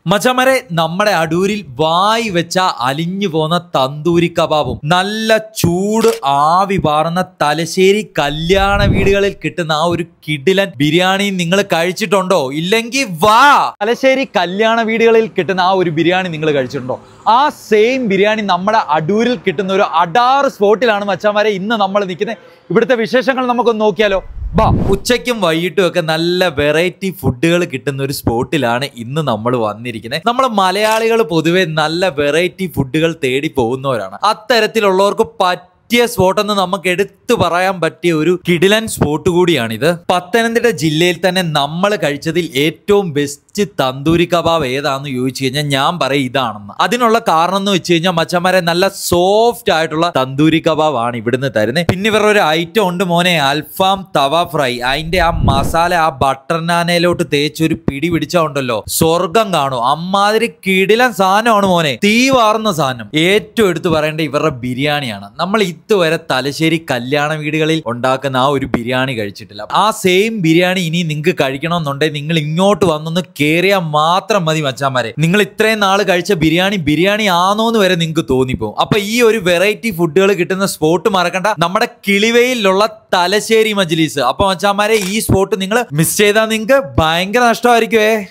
മച്ചാമാരെ നമ്മുടെ അടൂരിൽ വായി വെച്ച അലിഞ്ഞു പോന്ന തന്തൂരി കബാബും നല്ല ചൂട് ആവി പാർന്ന തലശ്ശേരി കല്യാണ വീടുകളിൽ കിട്ടുന്ന ആ ഒരു കിടിലൻ ബിരിയാണി നിങ്ങൾ കഴിച്ചിട്ടുണ്ടോ? ഇല്ലെങ്കിൽ വാ, തലശ്ശേരി കല്യാണ വീടുകളിൽ കിട്ടുന്ന ആ ഒരു ബിരിയാണി നിങ്ങൾ കഴിച്ചിട്ടുണ്ടോ? ആ സെയിം ബിരിയാണി നമ്മുടെ അടൂരിൽ കിട്ടുന്ന ഒരു അടാറ് സ്പോട്ടിലാണ് മച്ചാമാരെ ഇന്ന് നമ്മൾ നിൽക്കുന്നത്. ഇവിടുത്തെ വിശേഷങ്ങൾ നമുക്കൊന്ന് നോക്കിയാലോ. ഉച്ചയ്ക്കും വൈകിട്ടും ഒക്കെ നല്ല വെറൈറ്റി ഫുഡുകൾ കിട്ടുന്ന ഒരു സ്പോട്ടിലാണ് ഇന്ന് നമ്മൾ വന്നിരിക്കുന്നത്. നമ്മൾ മലയാളികൾ പൊതുവെ നല്ല വെറൈറ്റി ഫുഡുകൾ തേടി പോകുന്നവരാണ്. അത്തരത്തിലുള്ളവർക്ക് പറ്റിയ സ്പോട്ട് എന്ന് നമുക്ക് എടുത്തു പറയാൻ പറ്റിയ ഒരു കിടിലൻ സ്പോട്ട് കൂടിയാണിത്. പത്തനംതിട്ട ജില്ലയിൽ തന്നെ നമ്മൾ കഴിച്ചതിൽ ഏറ്റവും ബെസ്റ്റ് തന്തൂരി കബാബ് ഏതാന്ന് ചോദിച്ചു കഴിഞ്ഞാൽ ഞാൻ പറയും ഇതാണെന്ന്. അതിനുള്ള കാരണം എന്ന് വെച്ച് കഴിഞ്ഞാൽ മച്ചന്മാരെ നല്ല സോഫ്റ്റ് ആയിട്ടുള്ള തന്തൂരി കബാബ് ആണ് ഇവിടുന്ന് തരുന്നത്. പിന്നെ ഇവരുടെ ഒരു ഐറ്റം ഉണ്ട് മോനെ, അൽഫാം തവ ഫ്രൈ. അതിന്റെ ആ മസാല ആ ബട്ടർ നാനയിലോട്ട് തേച്ച് ഒരു പിടി പിടിച്ചുണ്ടല്ലോ, സ്വർഗം കാണും. അമ്മാതിരി കിടിലൻ സാധനമാണ് മോനെ, തീ വാർന്ന സാധനം. ഏറ്റവും എടുത്തു പറയേണ്ട ഇവരുടെ ബിരിയാണിയാണ്. നമ്മൾ ഇതുവരെ തലശ്ശേരി കല്യാണ വീടുകളിൽ ഉണ്ടാക്കുന്ന ആ ഒരു ബിരിയാണി കഴിച്ചിട്ടില്ല. ആ സെയിം ബിരിയാണി ഇനി നിങ്ങൾക്ക് കഴിക്കണമെന്നുണ്ടെങ്കിൽ നിങ്ങൾ ഇങ്ങോട്ട് വന്നൊന്ന് കേറിയാൽ മാത്രം മതി മച്ചാമാരെ. നിങ്ങൾ ഇത്രയും നാൾ കഴിച്ച ബിരിയാണി ആണോന്ന് വരെ നിങ്ങൾക്ക് തോന്നിപ്പോകും. അപ്പൊ ഈ ഒരു വെറൈറ്റി ഫുഡുകൾ കിട്ടുന്ന സ്പോട്ട് മറക്കണ്ട, നമ്മുടെ കിളിവയിലുള്ള തലശ്ശേരി മജ്ലിസ്. അപ്പൊ മച്ചാമാരെ ഈ സ്പോട്ട് നിങ്ങൾ മിസ് ചെയ്താൽ നിങ്ങൾക്ക് ഭയങ്കര നഷ്ടമായിരിക്കുവേ.